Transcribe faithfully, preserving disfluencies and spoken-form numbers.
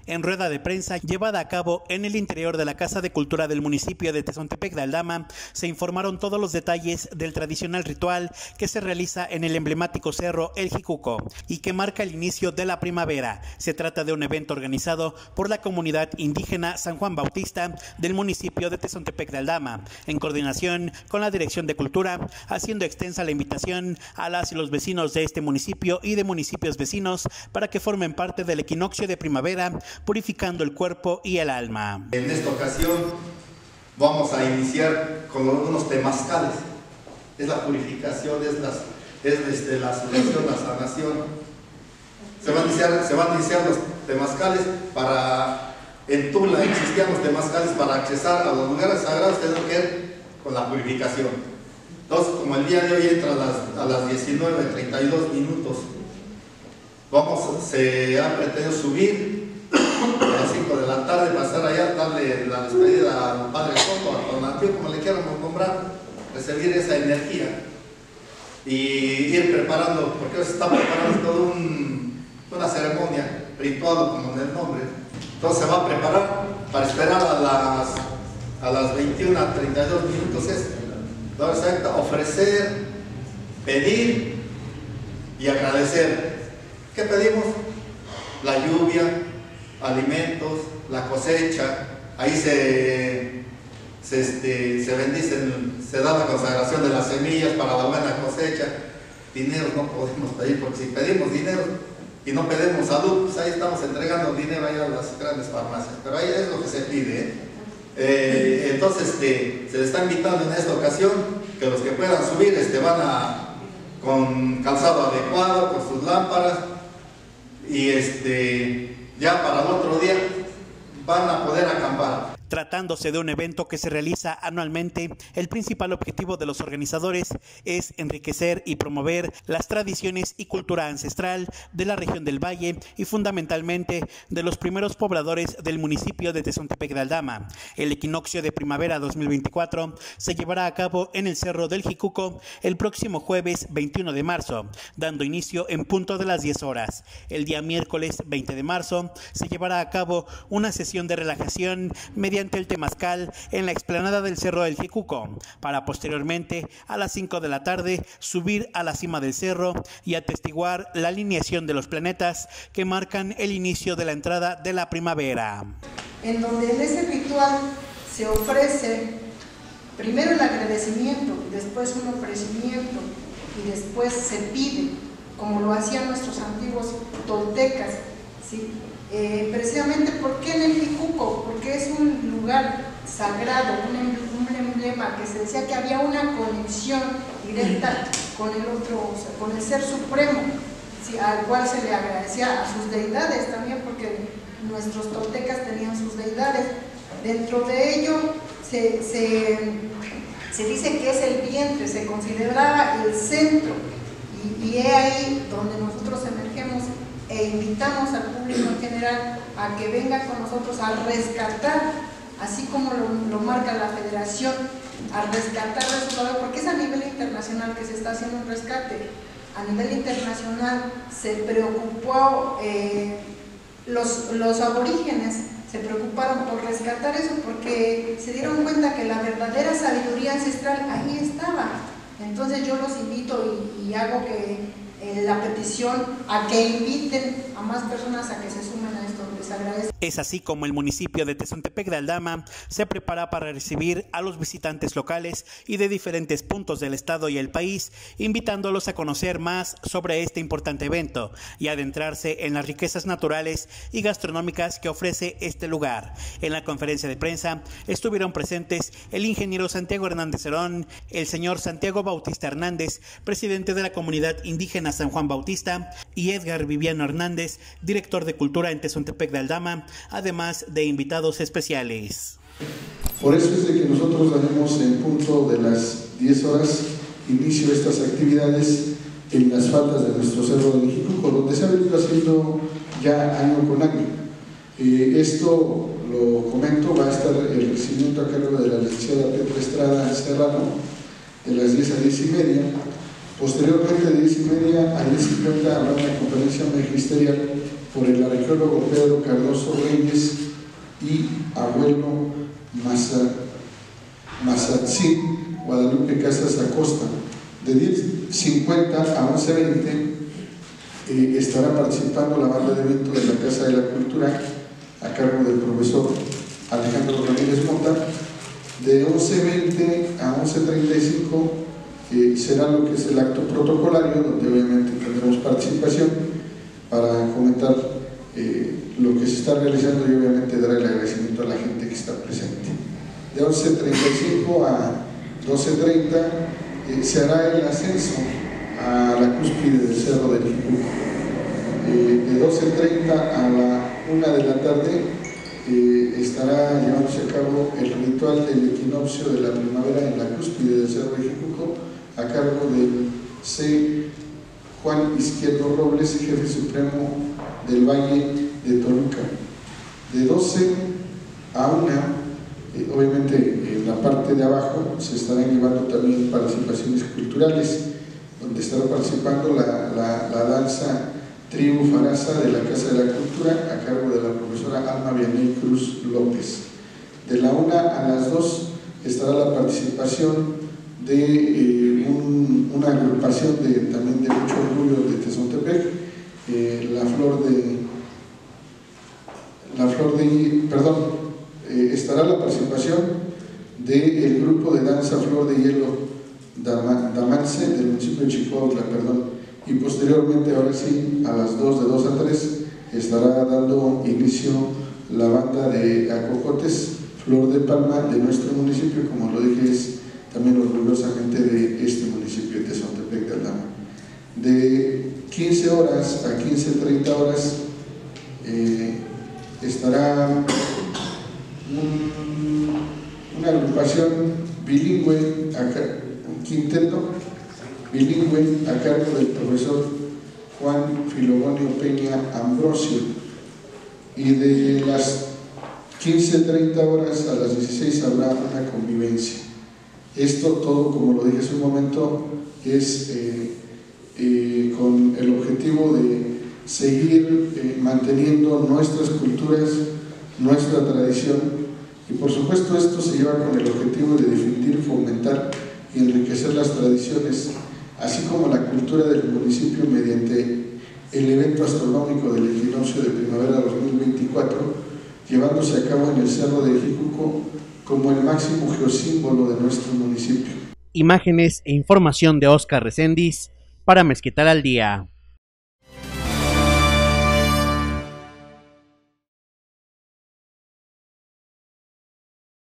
En rueda de prensa llevada a cabo en el interior de la Casa de Cultura del municipio de Tezontepec de Aldama, se informaron todos los detalles del tradicional ritual que se realiza en el emblemático cerro El Jicuco y que marca el inicio de la primavera. Se trata de un evento organizado por la comunidad indígena San Juan Bautista del municipio de Tezontepec de Aldama, en coordinación con la Dirección de Cultura, haciendo extensa la invitación a las y los vecinos de este municipio y de municipios vecinos para que formen parte del equinoccio de primavera, purificando el cuerpo y el alma. En esta ocasión vamos a iniciar con unos temazcales. Es la purificación, es, las, es desde la sanación, la sanación. Se van a iniciar, se van a iniciar los temazcales para, en Tula existían los temazcales para accesar a los lugares sagrados, que tienen que ver con la purificación. Entonces, como el día de hoy entra a las, a las diecinueve treinta y dos minutos, vamos, se ha pretendido subir a las cinco de la tarde, pasar allá, darle la despedida al Padre Soto, a Don Antioco, como le quieramos nombrar, recibir esa energía y ir preparando, porque se está preparando toda un, una ceremonia ritual, como en el nombre. Entonces se va a preparar para esperar a las, a las veintiuna treinta y dos minutos, es ofrecer, pedir y agradecer. ¿Qué pedimos? La lluvia, alimentos, la cosecha. Ahí se, se, este, se bendicen, se da la consagración de las semillas para la buena cosecha. Dinero no podemos pedir, porque si pedimos dinero y no pedimos salud, pues ahí estamos entregando dinero ahí a las grandes farmacias. Pero ahí es lo que se pide, ¿eh? Eh, entonces este, se les está invitando en esta ocasión que los que puedan subir este, van a, con calzado adecuado, con sus lámparas, y este, ya para el otro día van a poder acampar. Tratándose de un evento que se realiza anualmente, el principal objetivo de los organizadores es enriquecer y promover las tradiciones y cultura ancestral de la región del Valle y fundamentalmente de los primeros pobladores del municipio de Tezontepec de Aldama. El equinoccio de primavera dos mil veinticuatro se llevará a cabo en el Cerro del Jicuco el próximo jueves veintiuno de marzo, dando inicio en punto de las diez horas. El día miércoles veinte de marzo se llevará a cabo una sesión de relajación mediante mediante el temazcal en la explanada del Cerro del Jicuco, para posteriormente a las cinco de la tarde subir a la cima del cerro y atestiguar la alineación de los planetas que marcan el inicio de la entrada de la primavera. En donde en ese ritual se ofrece primero el agradecimiento, después un ofrecimiento y después se pide, como lo hacían nuestros antiguos toltecas, ¿sí? Eh, precisamente, ¿por qué en el Jicuco? Porque es un lugar sagrado, un, un emblema que se decía que había una conexión directa con el otro, o sea, con el Ser Supremo, ¿sí? Al cual se le agradecía a sus deidades también, porque nuestros toltecas tenían sus deidades. Dentro de ello se, se, se dice que es el vientre, se consideraba el centro, y, y es ahí donde nosotros emergemos e invitamos al público en general a que venga con nosotros a rescatar, así como lo, lo marca la federación, a rescatar su valor, porque es a nivel internacional que se está haciendo un rescate. A nivel internacional se preocupó, eh, los, los aborígenes se preocuparon por rescatar eso, porque se dieron cuenta que la verdadera sabiduría ancestral ahí estaba. Entonces yo los invito y, y hago que Eh, la petición a que inviten a más personas a que se sumen a esto. Les agradezco. Es así como el municipio de Tezontepec de Aldama se prepara para recibir a los visitantes locales y de diferentes puntos del estado y el país, invitándolos a conocer más sobre este importante evento y adentrarse en las riquezas naturales y gastronómicas que ofrece este lugar. En la conferencia de prensa estuvieron presentes el ingeniero Santiago Hernández Herón, el señor Santiago Bautista Hernández, presidente de la comunidad indígena San Juan Bautista, y Edgar Viviano Hernández, director de Cultura en Tezontepec de Aldama, además de invitados especiales. Por eso es de que nosotros daremos en punto de las diez horas inicio de estas actividades en las faldas de nuestro Cerro del Jicuco, donde se ha venido haciendo ya año con año. Eh, esto, lo comento, va a estar el recibimiento a cargo de la licenciada Petra Estrada Serrano de las diez a diez y media. Posteriormente, de diez y media a diez cincuenta habrá una conferencia magisterial por el arqueólogo Pedro Cardoso Reyes y abuelo Mazatzin Guadalupe Casas Acosta. De diez cincuenta a once veinte eh, estará participando la banda de evento de la Casa de la Cultura a cargo del profesor Alejandro Ramírez Mota. De once veinte a once treinta y cinco eh, será lo que es el acto protocolario, donde obviamente tendremos participación para comentar eh, lo que se está realizando y obviamente dar el agradecimiento a la gente que está presente. De once treinta y cinco a doce treinta eh, se hará el ascenso a la cúspide del Cerro del Jicuco. Eh, de doce treinta a la una de la tarde Eh, estará llevándose a cabo el ritual del equinoccio de la primavera en la cúspide del Cerro de Jicuco a cargo del C. Juan Izquierdo Robles, jefe supremo del Valle de Toluca. De doce a una, eh, obviamente en la parte de abajo se estarán llevando también participaciones culturales, donde estará participando la, la, la danza Tribu Farasa de la Casa de la Cultura a cargo de la profesora Alma Vianney Cruz López. De la una a las dos estará la participación de eh, un, una agrupación de, también de mucho orgullo de Tezontepec, eh, la flor de la flor de perdón eh, estará la participación del grupo de danza Flor de Hielo Damance del municipio de Chicuautla, perdón. Y posteriormente, ahora sí, a las dos, de dos a tres, estará dando inicio la banda de Acocotes, Flor de Palma, de nuestro municipio, como lo dije, es también orgullosamente de este municipio de Tezontepec de Aldama. De quince horas a quince treinta horas eh, estará un, una agrupación bilingüe, un quinteto, bilingüe a cargo del profesor Juan Filogonio Peña Ambrosio, y de las quince treinta horas a las dieciséis habrá una convivencia. Esto todo, como lo dije hace un momento, es eh, eh, con el objetivo de seguir eh, manteniendo nuestras culturas, nuestra tradición, y por supuesto esto se lleva con el objetivo de difundir, fomentar y enriquecer las tradiciones, así como la cultura del municipio mediante el evento astronómico del equinoccio de primavera dos mil veinticuatro, llevándose a cabo en el Cerro de Jicuco como el máximo geosímbolo de nuestro municipio. Imágenes e información de Óscar Reséndiz para Mezquital al Día.